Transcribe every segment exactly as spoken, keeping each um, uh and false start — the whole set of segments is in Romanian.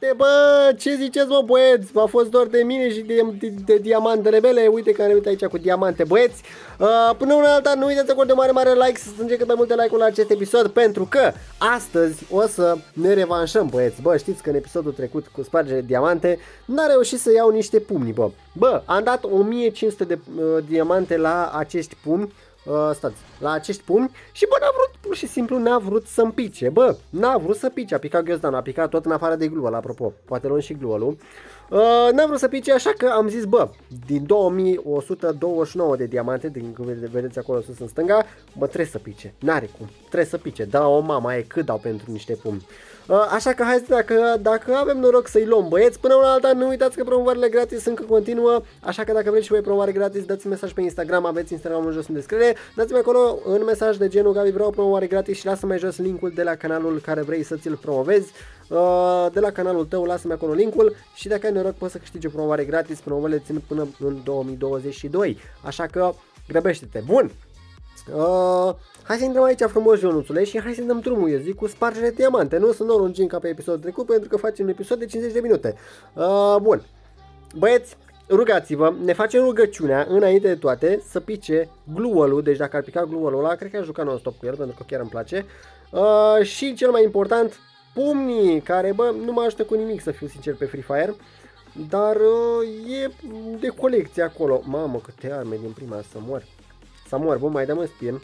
diamante, bă, ce ziceți, mă, băieți? V-a fost doar de mine și de, de, de diamantele mele. Uite că ne uită aici cu diamante, băieți. Uh, până una alta, nu uitați să acorde mare, mare like, să strângem cât mai multe like-uri la acest episod, pentru că astăzi o să ne revanșăm, băieți. Bă, știți că în episodul trecut cu spargere de diamante n-a reușit să iau niște pumni, bă. Bă, am dat o mie cinci sute de uh, diamante la acești pumni. Uh, stați, la acești pumni și bă, n-a vrut, pur și simplu n-a vrut să-mi pice, bă, n-a vrut să pice, a picat ghiozdanul, a picat tot în afară de gluol, apropo, poate luăm și gluolul, uh, n-a vrut să pice, așa că am zis, bă, din două mii o sută douăzeci și nouă de diamante, din cum vedeți acolo sus în stânga, bă, trebuie să pice, n-are cum, trebuie să pice, da, o mama e cât dau pentru niște pumni. Uh, așa că hai, dacă, dacă avem noroc să-i luăm, băieți, până una alta nu uitați că promovările gratis încă continuă, așa că dacă vreți și voi promovare gratis, dați-mi mesaj pe Instagram, aveți Instagramul jos în descriere, dați-mi acolo în mesaj de genul Gabi vreau promovare gratis și lasă mai jos linkul de la canalul care vrei să ți-l promovezi, uh, de la canalul tău, lasă-mi acolo linkul și dacă ai noroc poți să câștigi o promovare gratis, promovările țin până în două mii douăzeci și doi, așa că grăbește-te, bun! Uh, hai să intrăm aici frumos, Ionuțule, și hai să dăm drumul, eu zic, cu spargere de diamante. Nu să nu o lungim ca pe episodul trecut, pentru că facem un episod de cincizeci de minute. Uh, bun. Băieți, rugați-vă, ne facem rugăciunea, înainte de toate, să pice gluolul. Deci dacă ar pica gluolul ăla, cred că aș juca non-stop cu el, pentru că chiar îmi place. Uh, și cel mai important, pumnii, care, bă, nu mă ajută cu nimic, să fiu sincer, pe Free Fire. Dar uh, e de colecție acolo. Mamă, câte arme din prima, să mor. Să mor, bun, mai dăm în spin.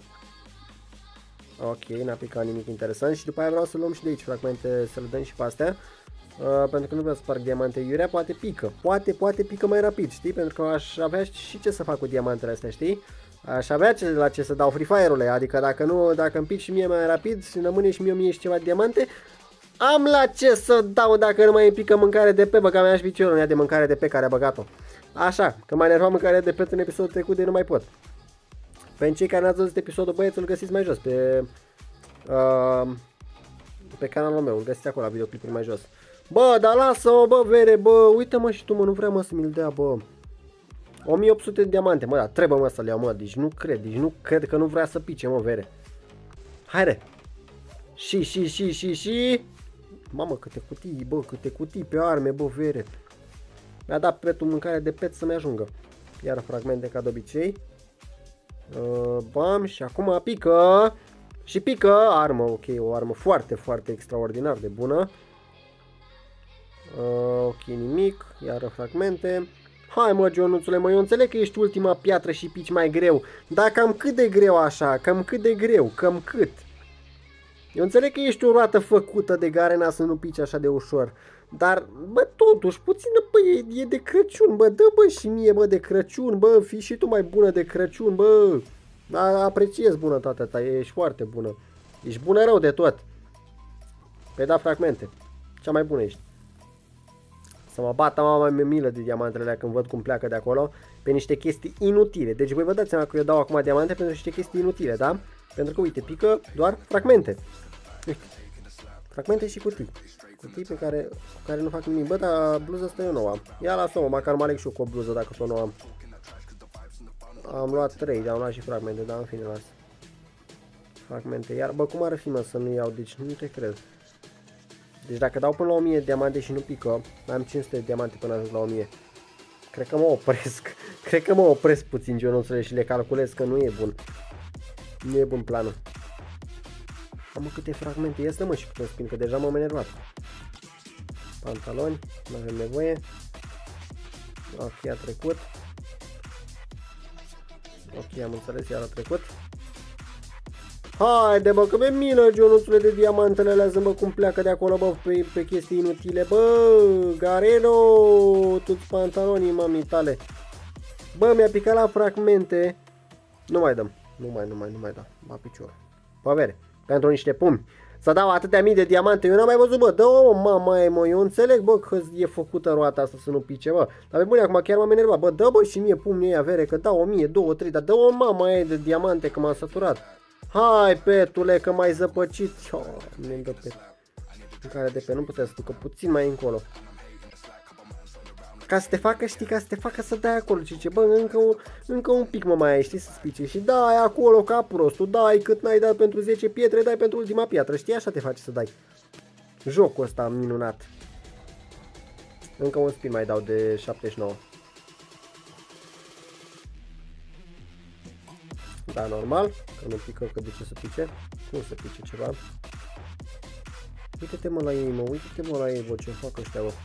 Ok, n-a picat nimic interesant și după aia vreau să luăm și de aici fragmente, să le dăm și pe astea. Uh, pentru că nu vreau să sparg diamante iurea, poate pică. Poate, poate pică mai rapid, știi? Pentru că aș avea și ce să fac cu diamantele astea, știi? Aș avea ce, la ce să dau Free Fire-ule, adică dacă nu, dacă îmi pic și mie mai rapid și rămâne și mie o mie și ceva diamante, am la ce să dau dacă nu mai îmi pică mâncare de pe, bă, că mi-aș piciorul în ea de mâncare de pe care a băgat-o. Așa, că m-a enervat mâncarea de pe în episodul trecut de nu mai pot. Pentru cei care n-ați văzut episodul, băieți, îl găsiți mai jos pe, uh, pe canalul meu, îl găsiți acolo la videoclipuri mai jos. Bă, dar lasă-mă, bă, vere, bă, uite-mă și tu, mă, nu vrea, mă, să mi-l dea, bă. o mie opt sute de diamante, mă, da, trebuie, mă, să-l iau, mă, deci nu cred, deci nu cred că nu vrea să pice, mă, vere. Haide. Și, și, și, și, și. Mamă, câte cutii, bă, câte cutii pe arme, bă, vere. Mi-a dat petul mâncare de pet să-mi ajungă. Iar fragmente ca de obicei. Uh, bam, și acum pică. Și pică armă, ok, o armă foarte, foarte extraordinar de bună. Uh, ok, nimic, iar fragmente. Hai, mă, Ionuțule, mă, eu înțeleg că ești ultima piatră și pici mai greu. Dar cam cât de greu așa, cam cât de greu, cam cât. Eu înțeleg că ești o roată făcută de garena să nu pici așa de ușor. Dar, bă, totuși, puțină, bă, e, e de Crăciun, bă, dă, bă, și mie, bă, de Crăciun, bă, fii și tu mai bună de Crăciun, bă. A, apreciez bunătatea ta, ești foarte bună. Ești bună rău de tot. Pe da fragmente. Cea mai bună ești. Să mă bată mama mea milă de diamantele alea când văd cum pleacă de acolo. Pe niște chestii inutile. Deci voi vă dați seama că eu dau acum diamante pentru niște chestii inutile, da? Pentru că, uite, pică doar fragmente. Uite. Fragmente și cutii. Cutii pe care, cu care nu fac nimic. Bă, dar bluza asta eu nu am. Ia lasă-mă, măcar mă aleg și eu cu o bluză dacă tot nu am. Am luat trei, dar am luat și fragmente, dar în fine las. Fragmente, iar bă, cum ar fi, mă, să nu iau, deci nu te cred. Deci dacă dau până la o mie de diamante și nu pică, mai am cinci sute de diamante până ajung la o mie. Cred că mă opresc, cred că mă opresc puțin, Ionuțule, și le calculez că nu e bun. Nu e bun planul. Am mă, câte fragmente, ia să mă și cu un spin, că deja m-am enervat. Pantaloni, nu avem nevoie. Ok, a trecut. Ok, am înțeles, iar a trecut. Haide, bă, că mi-e milă, Ionuțule, de diamantele alea, să mă cum pleacă de acolo, bă, pe, pe chestii inutile. Bă, Gareno, tu-ți pantalonii, mami tale. Bă, mi-a picat la fragmente. Nu mai dăm, nu mai, nu mai, nu mai dăm, ba picior. Bă, vere, pentru niște pumni. Să dau atâtea mii de diamante, eu n-am mai văzut, bă, dă-o, mama, e, mă, eu înțeleg, bă, că e făcută roata asta să nu pice, bă. Dar pe bune, acum chiar m-am enervat, bă, dă, bă, și mie pumnii ăia, vere, că dau o mie, două, trei, dar dă-o, mama, e, de diamante, că m-am săturat. Hai, petule, că m-ai zăpăcit. Oh, nu-mi dă pet. Mâncare de pe, nu putea să ducă puțin mai încolo. Ca să te facă, știi, ca să te facă să dai acolo, zice, bă, încă un, încă un pic mă mai ai, știi, să spice și dai acolo ca prostul, dai cât n-ai dat pentru zece pietre, dai pentru ultima piatră, știi, așa te face să dai. Jocul ăsta minunat. Încă un spin mai dau de șaptezeci și nouă. Da, normal, că nu pică, că de ce să pice? Cum să pice ceva? Uite-te mă la ei, mă, uite-te mă la ei, bă, ce fac ăștia, bă.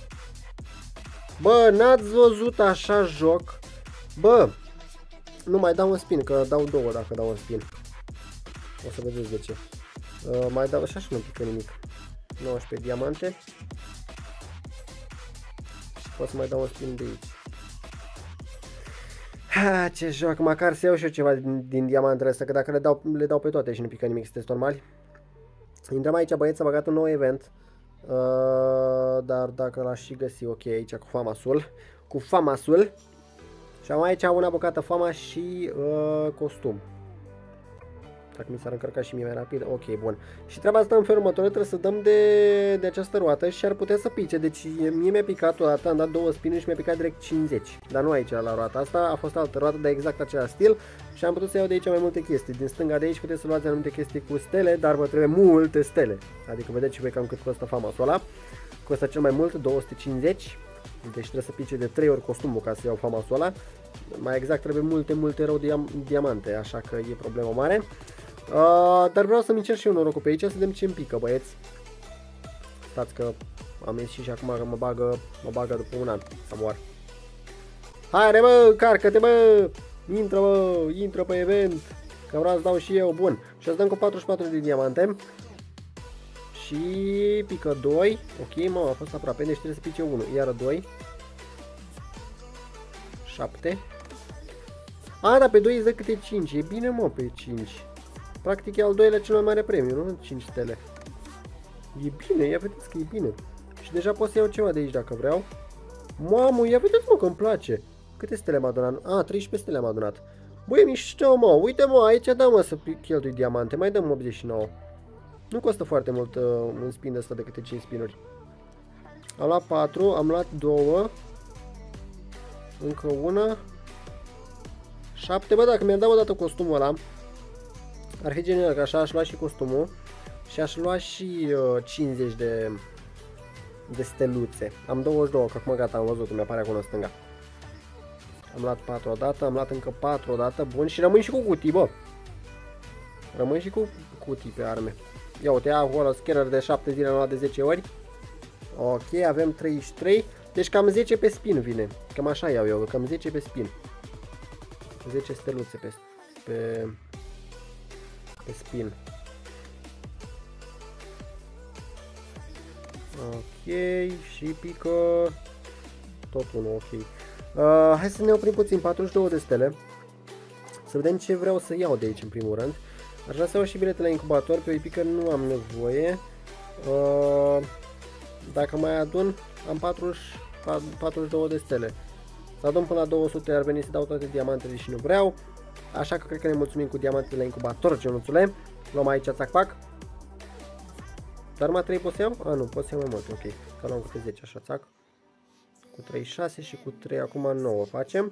Bă, n-ați văzut așa joc? Bă, nu mai dau un spin, că dau două dacă dau un spin. O să vedeți de ce. Uh, mai dau așa și nu pică nimic. nouăsprezece diamante. Și pot să mai dau un spin de aici. Ha, ce joc, măcar să iau și eu ceva din, din diamantele astea, că dacă le dau, le dau pe toate și nu pică nimic, sunteți normali. Intrăm aici, băieți, s-a băgat un nou event. Uh, dar dacă l-aș și găsi, ok, aici cu famasul. Cu famasul. Și am aici una bucată fama și uh, costum. Dacă mi s-ar încărca și mie mai rapid, ok, bun. Și treaba asta în felul următor, trebuie să dăm de, de această roată și ar putea să pice. Deci mie mi-a picat o dată, am dat două spinuri și mi-a picat direct cincizeci. Dar nu aici la roata asta, a fost altă roată de exact același stil. Și am putut să iau de aici mai multe chestii. Din stânga de aici puteți să luați anumite chestii cu stele, dar vă trebuie multe stele. Adică vedeți și voi cam cât costă famasul ăla. Costă cel mai mult, două sute cincizeci. Deci trebuie să pice de trei ori costumul ca să iau famasul ăla. Mai exact trebuie multe, multe rău diam diamante, așa că e problemă mare. Uh, dar vreau să-mi încerc și eu norocul pe aici, să vedem ce îmi pică, băieți. Stați că am ieșit și acum că mă bagă, mă bagă după un an să moar. Haide bă, carcă-te bă, intră bă, intră pe event, că vreau să dau și eu, bun. Și o să dăm cu patruzeci și patru de diamante. Și pică doi, ok, mă, a fost aproape, deci trebuie să pice unu, iară doi. șapte. A, da, pe doi îți dă câte cinci, e bine mă pe cinci. Practic e al doilea cel mai mare premiu, nu? cinci stele. E bine, ia vedeți că e bine. Și deja pot să iau ceva de aici dacă vreau. Mamă, ia vedeți mă că îmi place. Câte stele m-a adunat? A, treisprezece stele m-a adunat. Băi, mișto mă, uite mă, aici da mă să cheltui diamante, mai dăm optzeci și nouă. Nu costă foarte mult uh, un spin de ăsta de câte cinci spinuri. Am luat patru, am luat două. Încă una. șapte, bă, dacă mi-am dat odată costumul ăla, ar fi genial, că așa aș lua și costumul și aș lua și uh, cincizeci de, de steluțe. Am douăzeci și doi, că acum gata, am văzut cum mi-apare acolo în stânga. Am luat patru odată, am luat încă patru odată, bun, și rămân și cu cutii, bă. Rămân și cu cutii pe arme. Ia uite, acolo scanner de șapte zile, am luat de zece ori. Ok, avem treizeci și trei, deci cam zece pe spin vine. Cam așa iau eu, cam zece pe spin. zece steluțe pe, pe, pe spin. Ok, și pică tot unul, ok. Uh, hai să ne oprim puțin, patruzeci și două de stele. Să vedem ce vreau să iau de aici în primul rând. Aș vrea să iau și bilete la incubator, pe Epică nu am nevoie. Uh, dacă mai adun, am patruzeci, patruzeci și două de stele. Să adun până la două sute, ar veni să dau toate diamantele și nu vreau. Așa că cred că ne mulțumim cu diamantele la incubator, Ionuțule. Luăm aici țac-pac. Dar mai trei pot să iau? A, nu, pot să iau mai mult, ok. Că luăm câte zece, așa, țac. Cu trei, șase și cu trei, acum nouă facem.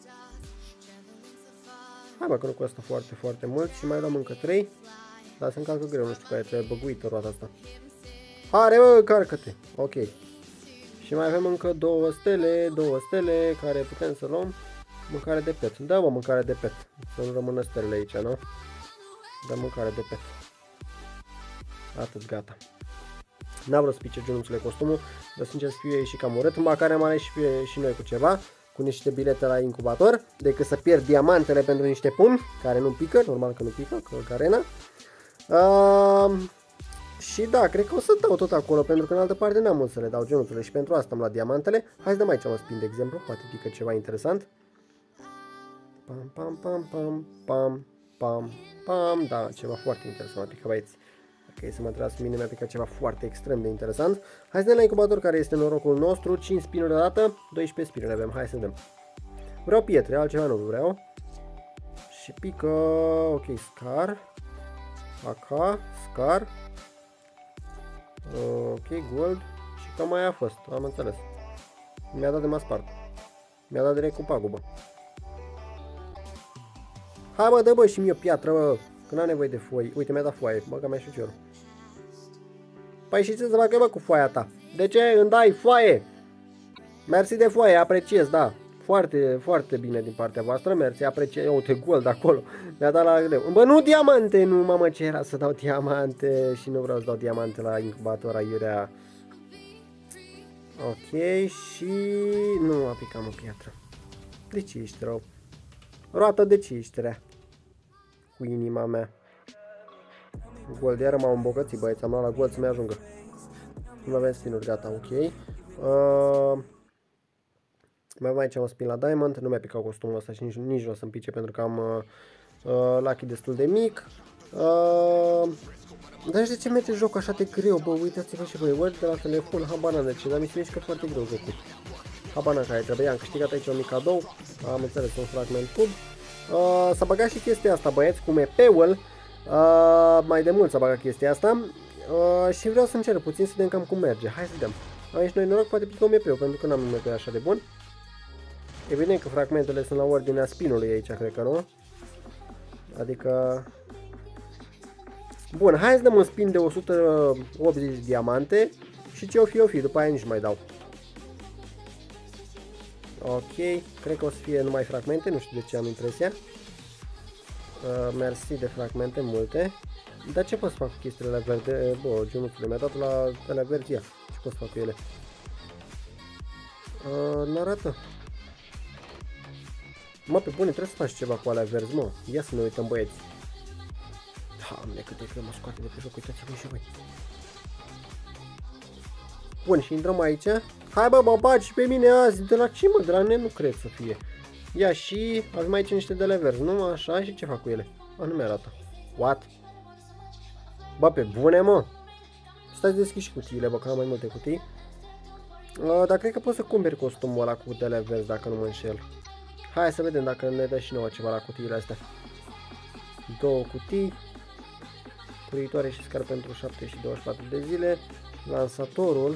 Hai bă, că nu costă foarte, foarte mult. Și mai luăm încă trei. Dar se încalcă greu, nu știu care trebuie băguită roata asta. Hai bă, carcă-te. Ok. Și mai avem încă două stele, două stele care putem să luăm. Mâncare de pet. Da, mă, mâncare de pet. Să nu rămână stelele aici, nu? Da, mâncare de pet. Atât, gata. N-am vrut să pice Ionuțule costumul, dar sincer să fiu și cam urât. Măcar am ales și, și noi cu ceva, cu niște bilete la incubator, decât să pierd diamantele pentru niște pumni, care nu pică, normal că nu pică, că ca arena. Uh, și da, cred că o să dau tot acolo, pentru că în altă parte n-am mult să le dau Ionuțule și pentru asta am luat diamantele. Hai să dăm aici un spin, de exemplu, poate pică ceva interesant. Pam, pam, pam, pam, pam, pam, pam, da, ceva foarte interesant, pică băieți. Ok, să mă întrebați pe mine, mi-a picat ceva foarte extrem de interesant. Hai să ne la incubator, care este norocul nostru. cinci spinuri odată, doisprezece spinuri avem, hai să vedem. Vreau pietre, altceva nu vreau. Și pică, ok, scar. Ak, scar. Ok, gold. Și cam mai a fost, am înțeles. Mi-a dat de m-a spart. Mi-a dat direct cu pagubă. Hai bă, dă bă și mie o piatră, bă. Că n-am nevoie de foi. Uite, mi-a dat foaie. Băga mea și cerul. Păi și ce să fac eu, bă, cu foaia ta? De ce îmi dai foaie? Mersi de foaie, apreciez, da. Foarte, foarte bine din partea voastră, mersi, apreciez. Uite, gol de acolo. Mi-a dat la greu. Bă, nu diamante, nu, mamă, ce era să dau diamante și nu vreau să dau diamante la incubator aiurea. Ok, și nu a picat o piatră. De ce ești rău? Roată, de ce ești rea? Cu inima mea. Gol de iară m-au îmbogățit, băieți, am luat la gol să-mi ajungă. Nu avem spinuri, gata, ok. Uh, mai avem aici un spin la Diamond, nu mi-a picat costumul ăsta și nici, nici nu o să-mi pice pentru că am uh, uh, lucky destul de mic. Uh, dar de ce merge jocul așa de greu, bă, uitați-vă și voi, ori de la telefon, habana de ce, dar mi se mișcă foarte greu jocul. Habana care trebuie, am câștigat aici un mic cadou, am înțeles, un fragment cub. Uh, s-a băgat și chestia asta, băieți, cu M P-ul, uh, mai de mult s-a băgat chestia asta. Uh, și vreau să încerc puțin să vedem cam cum merge, hai să vedem. Aici noi noroc, poate pică un M P-ul, pentru că n-am un M P așa de bun. Evident că fragmentele sunt la ordinea spinului aici, cred că nu? Adică... Bun, hai să dăm un spin de o sută optzeci diamante și ce o fi, o fi, după aia nici mai dau. Ok, cred că o să fie numai fragmente, nu știu de ce am impresia. Uh, mersi de fragmente multe. Dar ce pot să fac cu chestiile verde? Bă, genuțule, mi-a dat la alea verzi, ia. Ce pot să fac cu ele? Uh, n-arată. Mă, pe bune, trebuie să faci ceva cu alea verzi, mă. Ia să ne uităm, băieți. Doamne, cât de greu mă scoate de pe joc, uitați-vă și voi. Bun, și intrăm aici. Hai, bă, mă bagi și pe mine azi. De la ce, mă? De la mine nu cred să fie. Ia și avem aici niște de verzi, nu? Așa, și ce fac cu ele? A, nu mi-arată. What? Bă, pe bune, mă. Stai să deschid și cutiile, bă, că am mai multe cutii. Uh, dar cred că pot să cumperi costumul ăla cu de verzi, dacă nu mă înșel. Hai să vedem dacă ne dă și nouă ceva la cutiile astea. Două cutii. Curitoare și scar pentru șapte și douăzeci și patru de zile. Lansatorul.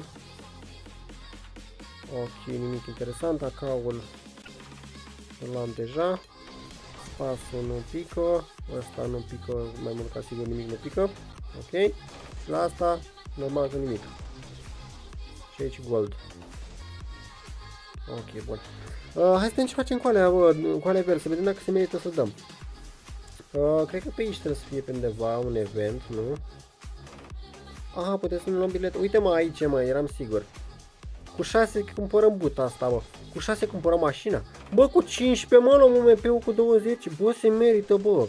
Ok, nimic interesant. Acaul îl am deja. Spasul nu pică. Ăsta nu pică, mai mult ca sigur nimic nu pică. Ok. Și la asta normal că nimic. Și aici gold. Ok, bun. Uh, hai să vedem ce facem cu alea, bă, cu alea verzi, să vedem dacă se merită să dăm. Uh, cred că pe aici trebuie să fie pe undeva un event, nu? Aha, putem să ne luăm bilete. Uite, mă, aici, mă, eram sigur. Cu șase cumpărăm buta asta, bă. Cu șase cumpărăm mașina. Bă, cu cincisprezece, mă, luăm un M P-ul cu douăzeci. Bă, se merită, bă.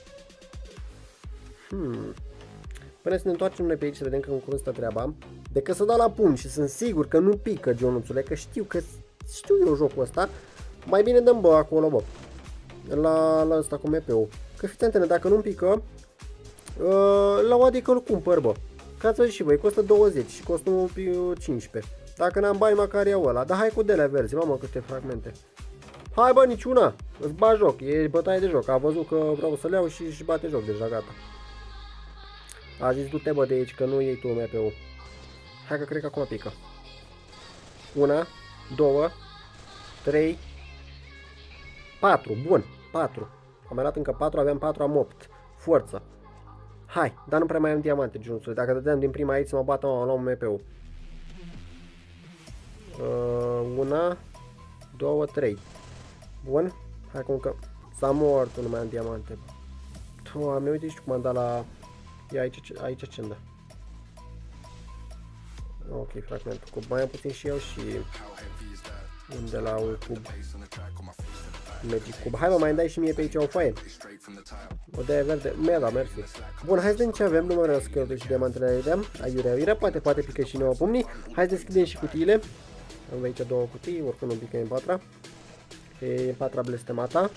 Hmm. Până să ne întoarcem noi pe aici să vedem că în curând stă treaba. Decât să dau la pun și sunt sigur că nu pică, Jonuțule, că știu că știu eu jocul ăsta. Mai bine dăm, bă, acolo, bă. La, la ăsta cu M P-ul. Că fiți antene, dacă nu pică, uh, la o adică îl cumpăr, bă. Că ați văzut și voi, costă douăzeci și costă cincisprezece. Dacă n-am bani, măcar iau ăla. Dar hai cu dele verzi, mamă, câte fragmente. Hai, bă, niciuna. Îți bat joc, e bătaie de joc. A văzut că vreau să le iau și își bate joc, deja gata. A zis, du-te, bă, de aici, că nu iei tu M P-ul. Hai că cred că acum pică. Una, două, trei, patru, bun, patru. Am mai luat încă patru, aveam patru, am opt. Forță. Hai, dar nu prea mai am diamante, Junuțule. Dacă dădeam din prima aici să mă bată, mă luam M P-ul. Uh, una, două, trei. Bun. Hai cum că s-a mort, nu mai am diamante. Doamne, uite și cum am dat la... Ia aici, aici ce-mi dă. Ok, fragmentul cub. Mai am puțin și eu și... de la un cub. Magic cub. Hai, mă, mai îmi dai și mie pe aici o foaie. O de verde. Mi-a dat, mersi. Bun, hai să vedem ce avem. Nu mă vreau să călători și diamantele aiurea. Aiurea, aiurea. Poate, poate pică și nouă pumnii. Hai să deschidem și cutiile. Am aici două cutii. Oricum nu pică în patra. E patra blestemata.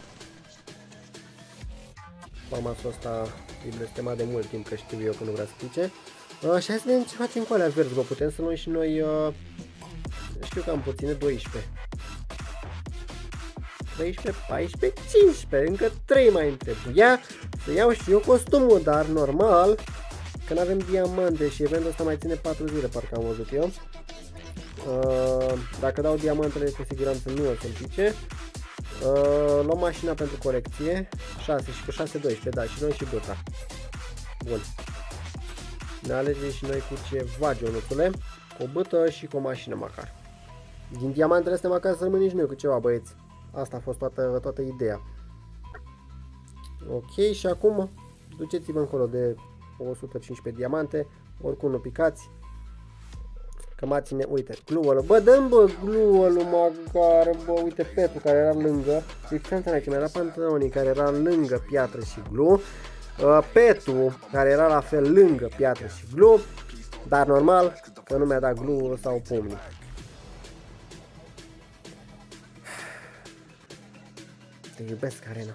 Pamasul ăsta e blestemat de mult timp, că știu eu că nu vrea să pice. Uh, și hai să vedem ce facem cu alea verzi, bă. Putem să luăm și noi... Uh, știu că am puține, doisprezece. treisprezece, paisprezece, cincisprezece, încă trei mai îmi trebuia să iau și eu costumul, dar normal că nu avem diamante și eventul ăsta mai ține patru zile, parcă am văzut eu. Uh, dacă dau diamantele, cu siguranță nu o să-mi pice. Uh, luăm mașina pentru colecție, șase și cu șase, doisprezece, da, și noi și buta. Bun. Ne alegem și noi cu ceva, Jonuțule, cu o bâtă și cu o mașină măcar. Din diamantele astea măcar să rămânem și noi cu ceva, băieți. Asta a fost toată, toată ideea. Ok, și acum duceți-vă încolo de o sută cincisprezece diamante. Oricum nu picați. Cămați-ne, uite, gluălul. Bă, dăm bă, gluălul măcar, bă, uite, Petru care era lângă. Diferența aici, mi-era Pantalonii care era lângă piatră și glu. Uh, Petru care era la fel lângă piatră și glu. Dar normal că nu mi-a dat glu sau pumnii. Te iubesc, Arena.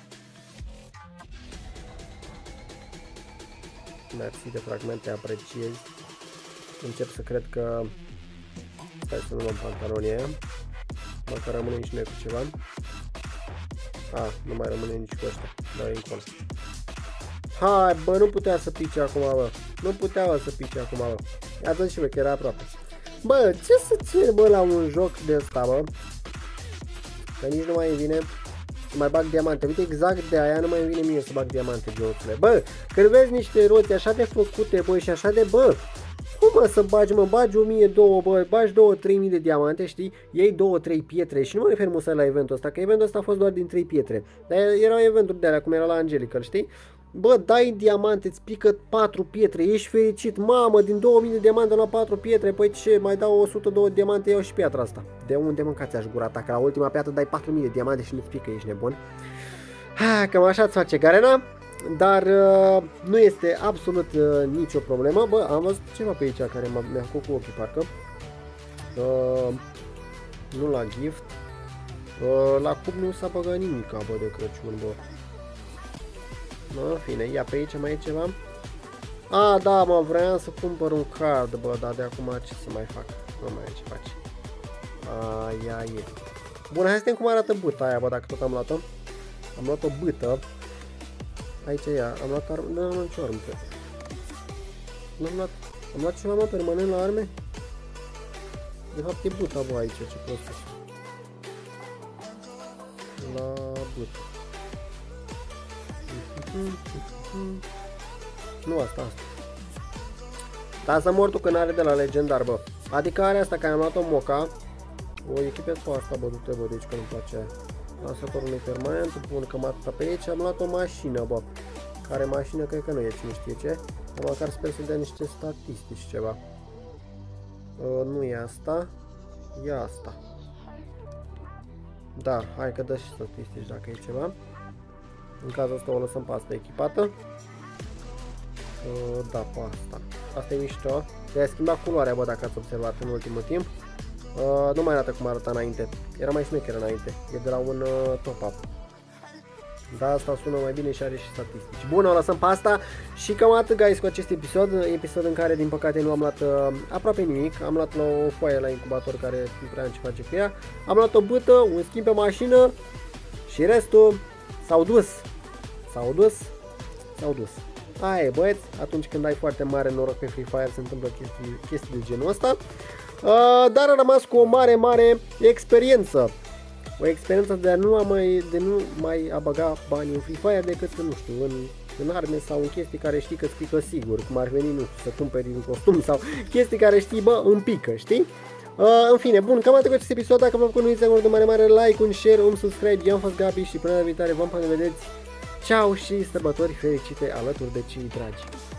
Mersi de fragmente, apreciez. Încep să cred că... Stai să nu luăm pantalonii aia. Măcar rămâne și noi cu ceva. A, nu mai rămâne nici cu ăștia. Dau încolo. Hai, bă, nu putea să pice acum, bă. Nu putea, bă, să pice acum, bă. Ia-ți și bă, că era aproape. Bă, ce să cer, bă, la un joc de ăsta, bă? Că nici nu mai vine să mai bag diamante. Uite, exact de aia nu mai vine mie să bag diamante, jocurile. Bă, când vezi niște roți așa de făcute, bă, și așa de, bă, cum mă să bagi, mă, bagi o mie, două, bă, bagi două trei mii de diamante, știi? Iei două trei pietre și nu mă refer musai la eventul ăsta, că eventul ăsta a fost doar din trei pietre. Dar erau eventuri de alea, cum era la Angelical, știi? Bă, dai diamante, îți pică patru pietre, ești fericit, mamă, din două mii de diamante la patru pietre, păi ce, mai dau o sută doi de diamante, iau și piatra asta. De unde mâncați aș gura ta, că la ultima piatră dai patru mii de diamante și nu-ți pică, ești nebun? Ha, cam așa-ți face Garena, dar uh, nu este absolut uh, nicio problemă. Bă, am văzut ceva pe aici care mi-a făcut cu ochii, parcă. Uh, nu la gift. Uh, la cub nu s-a băgat nimic, bă, de Crăciun, bă. În fine, ia pe aici mai e ceva. A, da, mă, vreau să cumpăr un card, bă, dar de acum ce să mai fac? Nu mai e ce faci. Aia e. Bun, hai să vedem cum arată bâta aia, bă, dacă tot am luat-o. Am luat o bâtă. Aici e ea, am luat arme, nu am luat nicio armă. Nu am luat, am luat ceva, mă, permanent la arme? De fapt e bâta, bă, aici, ce prostă. La bâtă. Nu asta, asta. Dar să mor tu că n-are de la legendar, bă. Adică are asta care am luat-o moca. O echipez pe asta, bă, du-te, bă, deci că nu-mi place aia. Lasă corunul permanent, pun cam atâta pe aici. Am luat o mașină, bă. Care mașină, cred că nu e, cine știe ce. Dar măcar sper să dea niște statistici ceva. Uh, nu e asta. E asta. Da, hai că dă și statistici dacă e ceva. În cazul ăsta o lăsăm pe asta echipată. Uh, da, pe asta. Asta e mișto. De-aia schimbat culoarea, bă, dacă ați observat în ultimul timp. Uh, nu mai arată cum arăta înainte. Era mai șmecher înainte. E de la un uh, top-up. Da, asta sună mai bine și are și statistici. Bun, o lăsăm pe asta. Și cam atât, guys, cu acest episod. Episod în care, din păcate, nu am luat uh, aproape nimic. Am luat la o foaie la incubator care nu prea am ce face cu ea. Am luat o bâtă, un schimb pe mașină. Și restul s-au dus. S-au dus. S-au dus. Aia e, băieți. Atunci când ai foarte mare noroc pe Free Fire se întâmplă chestii, chestii de genul ăsta. Uh, dar am rămas cu o mare, mare experiență. O experiență de a nu a mai, de nu mai a băga bani în Free Fire decât, nu știu, în, în arme sau în chestii care știi că îți pică sigur, cum ar veni, nu știu, să cumperi un costum sau chestii care știi, bă, îmi pică, știi? Uh, în fine, bun, cam atât cu acest episod. Dacă vă plăcut, nu uitați de mare, mare like, un share, un subscribe. Eu am fost Gabi și până la viitoare vom până vedeți. Ciao și sărbători fericite alături de cei dragi.